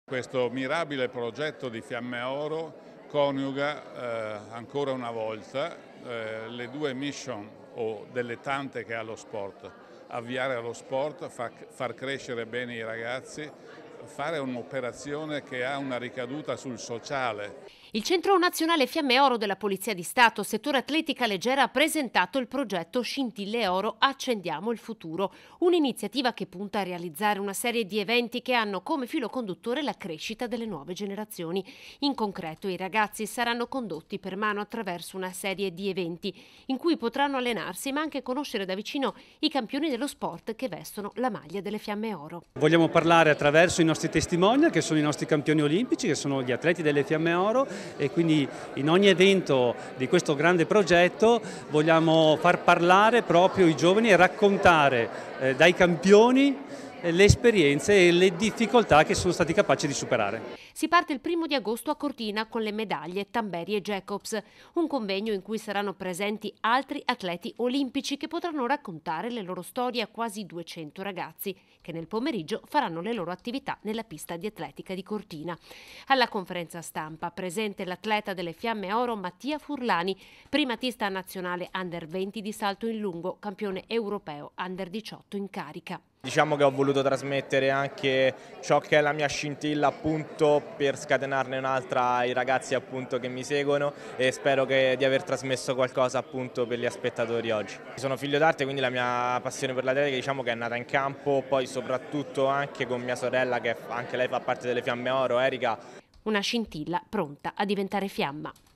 Questo mirabile progetto di Fiamme Oro coniuga ancora una volta le due mission o delle tante che ha lo sport: avviare allo sport, far crescere bene i ragazzi, fare un'operazione che ha una ricaduta sul sociale. Il Centro Nazionale Fiamme Oro della Polizia di Stato, settore atletica leggera, ha presentato il progetto Scintille Oro Accendiamo il futuro, un'iniziativa che punta a realizzare una serie di eventi che hanno come filo conduttore la crescita delle nuove generazioni. In concreto, i ragazzi saranno condotti per mano attraverso una serie di eventi in cui potranno allenarsi ma anche conoscere da vicino i campioni dello sport che vestono la maglia delle Fiamme Oro. Vogliamo parlare attraverso i nostri testimonial, che sono i nostri campioni olimpici, che sono gli atleti delle Fiamme Oro, e quindi in ogni evento di questo grande progetto vogliamo far parlare proprio i giovani e raccontare dai campioni le esperienze e le difficoltà che sono stati capaci di superare. Si parte il 1° agosto a Cortina con le medaglie Tamberi e Jacobs, un convegno in cui saranno presenti altri atleti olimpici che potranno raccontare le loro storie a quasi 200 ragazzi che nel pomeriggio faranno le loro attività nella pista di atletica di Cortina. Alla conferenza stampa presente l'atleta delle Fiamme Oro Mattia Furlani, primatista nazionale Under 20 di salto in lungo, campione europeo Under 18 in carica. Diciamo che ho voluto trasmettere anche ciò che è la mia scintilla, appunto, per scatenarne un'altra ai ragazzi, appunto, che mi seguono, e spero di aver trasmesso qualcosa, appunto, per gli spettatori oggi. Sono figlio d'arte, quindi la mia passione per l'atletica, diciamo, che è nata in campo, poi soprattutto anche con mia sorella, che anche lei fa parte delle Fiamme Oro, Erika. Una scintilla pronta a diventare fiamma.